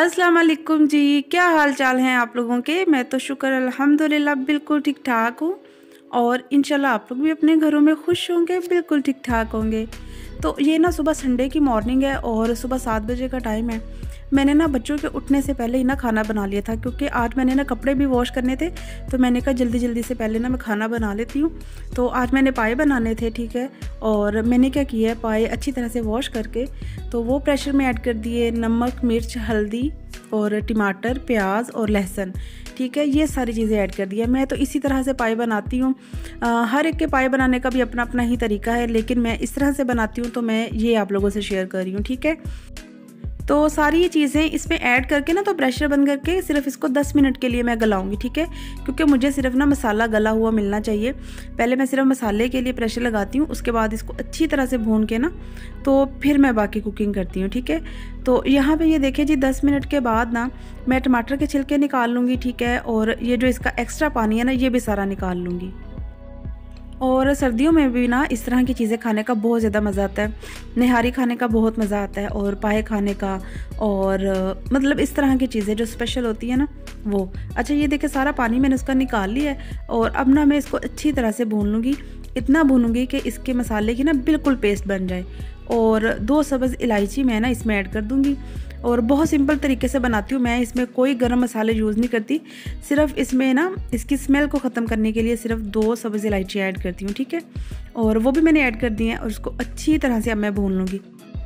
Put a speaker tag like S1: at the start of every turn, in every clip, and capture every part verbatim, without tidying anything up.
S1: अस्सलाम वालेकुम जी, क्या हाल चाल हैं आप लोगों के। मैं तो शुक्र अल्हम्दुलिल्लाह बिल्कुल ठीक ठाक हूँ और इंशाल्लाह आप लोग भी अपने घरों में खुश होंगे, बिल्कुल ठीक ठाक होंगे। तो ये ना सुबह संडे की मॉर्निंग है और सुबह सात बजे का टाइम है। मैंने ना बच्चों के उठने से पहले ही ना खाना बना लिया था, क्योंकि आज मैंने ना कपड़े भी वॉश करने थे, तो मैंने कहा जल्दी जल्दी से पहले ना मैं खाना बना लेती हूँ। तो आज मैंने पाए बनाने थे, ठीक है। और मैंने क्या किया है, पाए अच्छी तरह से वॉश करके तो वो प्रेशर में ऐड कर दिए, नमक, मिर्च, हल्दी और टमाटर, प्याज और लहसुन, ठीक है। ये सारी चीज़ें ऐड कर दिया। मैं तो इसी तरह से पाए बनाती हूँ। हर एक के पाए बनाने का भी अपना अपना ही तरीका है, लेकिन मैं इस तरह से बनाती हूँ तो मैं ये आप लोगों से शेयर कर रही हूँ, ठीक है। तो सारी ये चीज़ें इसमें ऐड करके ना तो प्रेशर बंद करके सिर्फ इसको दस मिनट के लिए मैं गलाऊंगी, ठीक है। क्योंकि मुझे सिर्फ ना मसाला गला हुआ मिलना चाहिए। पहले मैं सिर्फ मसाले के लिए प्रेशर लगाती हूँ, उसके बाद इसको अच्छी तरह से भून के ना तो फिर मैं बाकी कुकिंग करती हूँ, ठीक है। तो यहाँ पे ये देखिए जी, दस मिनट के बाद ना मैं टमाटर के छिलके निकाल लूँगी, ठीक है। और ये जो इसका एक्स्ट्रा पानी है ना, ये भी सारा निकाल लूँगी। और सर्दियों में भी ना इस तरह की चीज़ें खाने का बहुत ज़्यादा मज़ा आता है। निहारी खाने का बहुत मज़ा आता है और पाए खाने का, और मतलब इस तरह की चीज़ें जो स्पेशल होती है ना वो। अच्छा, ये देखिए सारा पानी मैंने उसका निकाल लिया है और अब ना मैं इसको अच्छी तरह से भून लूँगी। इतना भूनूंगी कि इसके मसाले की ना बिल्कुल पेस्ट बन जाए। और दो सब्ज़ इलायची मैं ना इसमें ऐड कर दूँगी। और बहुत सिंपल तरीके से बनाती हूँ मैं, इसमें कोई गरम मसाले यूज़ नहीं करती। सिर्फ इसमें ना इसकी स्मेल को ख़त्म करने के लिए सिर्फ दो सब्ज़ इलायची ऐड करती हूँ, ठीक है। और वो भी मैंने ऐड कर दी है और उसको अच्छी तरह से अब मैं भून लूँगी।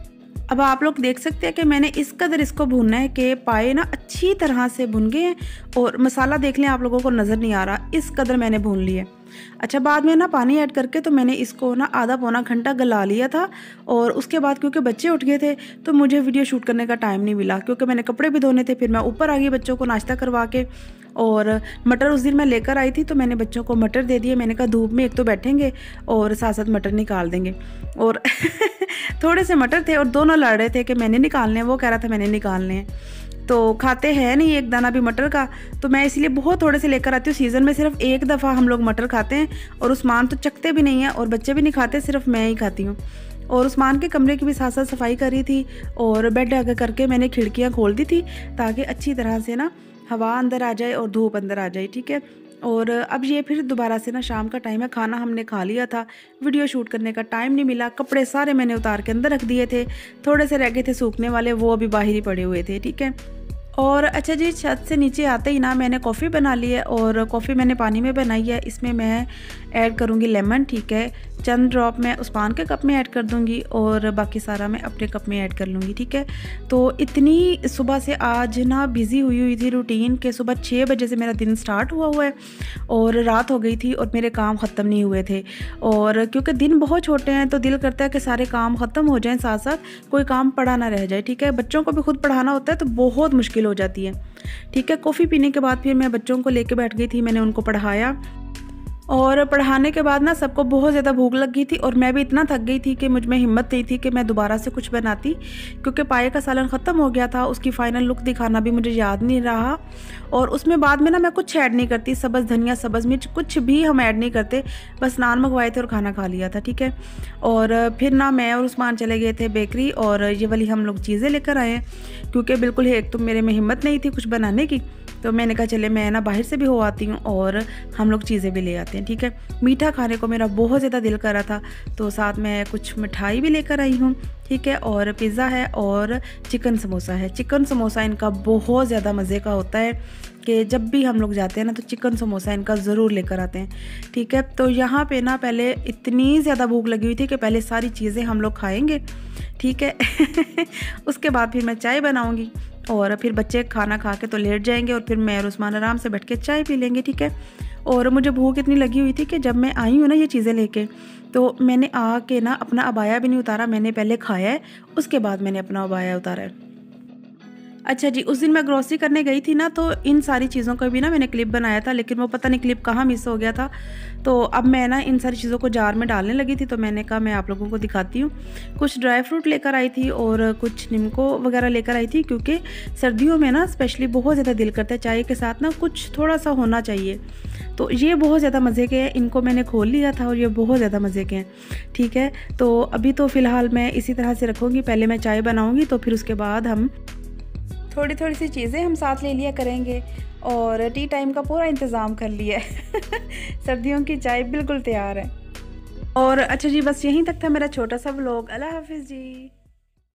S1: अब आप लोग देख सकते हैं कि मैंने इस कदर इसको भूनना है कि पाए ना अच्छी तरह से भुन गए हैं और मसाला देख लें, आप लोगों को नज़र नहीं आ रहा, इस कदर मैंने भून लिया। अच्छा, बाद में ना पानी ऐड करके तो मैंने इसको ना आधा पौना घंटा गला लिया था। और उसके बाद क्योंकि बच्चे उठ गए थे तो मुझे वीडियो शूट करने का टाइम नहीं मिला, क्योंकि मैंने कपड़े भी धोने थे। फिर मैं ऊपर आ गई बच्चों को नाश्ता करवा के, और मटर उस दिन मैं लेकर आई थी तो मैंने बच्चों को मटर दे दिए। मैंने कहा धूप में एक तो बैठेंगे और साथ साथ मटर निकाल देंगे। और थोड़े से मटर थे और दोनों लड़ रहे थे कि मैंने निकालने हैं, वो कह रहा था मैंने निकालने हैं। तो खाते हैं नहीं एक दाना भी मटर का, तो मैं इसलिए बहुत थोड़े से लेकर आती हूँ। सीज़न में सिर्फ एक दफ़ा हम लोग मटर खाते हैं और उस्मान तो चखते भी नहीं है और बच्चे भी नहीं खाते, सिर्फ मैं ही खाती हूँ। और उस्मान के कमरे की भी साथ साथ सफाई करी थी और बेड आगे करके मैंने खिड़कियाँ खोल दी थी ताकि अच्छी तरह से ना हवा अंदर आ जाए और धूप अंदर आ जाए, ठीक है। और अब ये फिर दोबारा से ना शाम का टाइम है, खाना हमने खा लिया था, वीडियो शूट करने का टाइम नहीं मिला। कपड़े सारे मैंने उतार के अंदर रख दिए थे, थोड़े से रह गए थे सूखने वाले, वो अभी बाहर ही पड़े हुए थे, ठीक है। और अच्छा जी, छत से नीचे आते ही ना मैंने कॉफ़ी बना ली है और कॉफ़ी मैंने पानी में बनाई है। इसमें मैं ऐड करूँगी लेमन, ठीक है। चंद ड्रॉप मैं उस्मान के कप में ऐड कर दूँगी और बाकी सारा मैं अपने कप में ऐड कर लूँगी, ठीक है। तो इतनी सुबह से आज ना बिज़ी हुई हुई थी रूटीन के, सुबह छः बजे से मेरा दिन स्टार्ट हुआ हुआ है और रात हो गई थी और मेरे काम ख़त्म नहीं हुए थे। और क्योंकि दिन बहुत छोटे हैं तो दिल करता है कि सारे काम ख़त्म हो जाएँ, साथ साथ कोई काम पड़ा ना रह जाए, ठीक है। बच्चों को भी खुद पढ़ाना होता है तो बहुत मुश्किल हो जाती है, ठीक है। कॉफ़ी पीने के बाद फिर मैं बच्चों को लेके बैठ गई थी, मैंने उनको पढ़ाया। और पढ़ाने के बाद ना सबको बहुत ज़्यादा भूख लग गई थी और मैं भी इतना थक गई थी कि मुझ में हिम्मत नहीं थी कि मैं दोबारा से कुछ बनाती, क्योंकि पाए का सालन ख़त्म हो गया था। उसकी फ़ाइनल लुक दिखाना भी मुझे याद नहीं रहा। और उसमें बाद में ना मैं कुछ ऐड नहीं करती, सब्ज़ धनिया, सब्ज़ मिर्च कुछ भी हम ऐड नहीं करते, बस नान मंगवाए थे और खाना खा लिया था, ठीक है। और फिर ना मैं और उस्मान चले गए थे बेकरी और ये वाली हम लोग चीज़ें लेकर आए, क्योंकि बिल्कुल एक तो मेरे में हिम्मत नहीं थी कुछ बनाने की। तो मैंने कहा चले मैं ना बाहर से भी हो आती हूँ और हम लोग चीज़ें भी ले आते हैं, ठीक है। मीठा खाने को मेरा बहुत ज़्यादा दिल कर रहा था, तो साथ में कुछ मिठाई भी लेकर आई हूँ, ठीक है। और पिज़्ज़ा है और चिकन समोसा है। चिकन समोसा इनका बहुत ज़्यादा मज़े का होता है कि जब भी हम लोग जाते हैं ना तो चिकन समोसा इनका ज़रूर लेकर आते हैं, ठीक है। तो यहाँ पे ना पहले इतनी ज़्यादा भूख लगी हुई थी कि पहले सारी चीज़ें हम लोग खाएँगे, ठीक है। उसके बाद फिर मैं चाय बनाऊँगी और फिर बच्चे खाना खा के तो लेट जाएंगे और फिर मैं और उस्मान आराम से बैठ के चाय पी लेंगे, ठीक है। और मुझे भूख इतनी लगी हुई थी कि जब मैं आई हूँ ना ये चीज़ें लेके, तो मैंने आके ना अपना अबाया भी नहीं उतारा, मैंने पहले खाया है, उसके बाद मैंने अपना अबाया उतारा है। अच्छा जी, उस दिन मैं ग्रोसरी करने गई थी ना, तो इन सारी चीज़ों का भी ना मैंने क्लिप बनाया था, लेकिन वो पता नहीं क्लिप कहाँ मिस हो गया था। तो अब मैं ना इन सारी चीज़ों को जार में डालने लगी थी, तो मैंने कहा मैं आप लोगों को दिखाती हूँ। कुछ ड्राई फ्रूट लेकर आई थी और कुछ निम्को वगैरह लेकर आई थी, क्योंकि सर्दियों में ना स्पेशली बहुत ज़्यादा दिल करता है चाय के साथ ना कुछ थोड़ा सा होना चाहिए। तो ये बहुत ज़्यादा मज़े के हैं, इनको मैंने खोल लिया था और ये बहुत ज़्यादा मज़े के हैं, ठीक है। तो अभी तो फ़िलहाल मैं इसी तरह से रखूँगी, पहले मैं चाय बनाऊँगी तो फिर उसके बाद हम थोड़ी थोड़ी सी चीज़ें हम साथ ले लिया करेंगे और टी टाइम का पूरा इंतज़ाम कर लिया है। सर्दियों की चाय बिल्कुल तैयार है। और अच्छा जी, बस यहीं तक था मेरा छोटा सा व्लॉग। अल्लाह हाफ़िज़ जी।